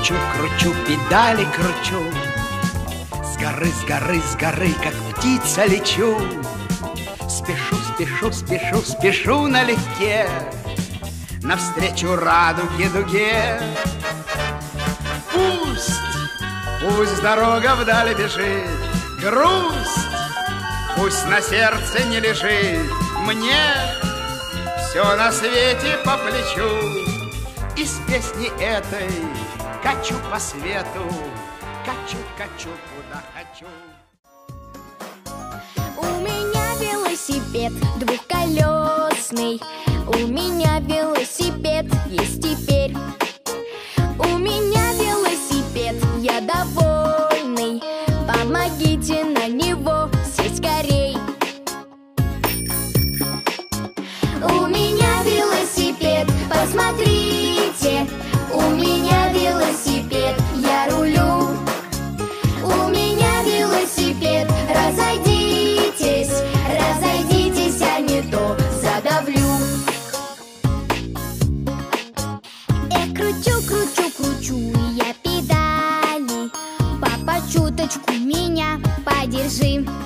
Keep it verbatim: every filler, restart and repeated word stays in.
Кручу, кручу, педали кручу, с горы, с горы, с горы, как птица лечу. Спешу, спешу, спешу, спешу налегке навстречу радуге дуге. Пусть, пусть дорога вдали бежит, грусть пусть на сердце не лежит. Мне все на свете по плечу, и с песни этой качу по свету, качу, качу, куда хочу. У меня велосипед двухколесный, у меня велосипед есть теперь. У меня велосипед, я довольный, помогите на него сесть скорей. У меня велосипед, посмотрите, у меня велосипед, я рулю. У меня велосипед, разойдитесь, разойдитесь, а не то задавлю. Эх, кручу, кручу, кручу я педали, папа, чуточку меня подержи.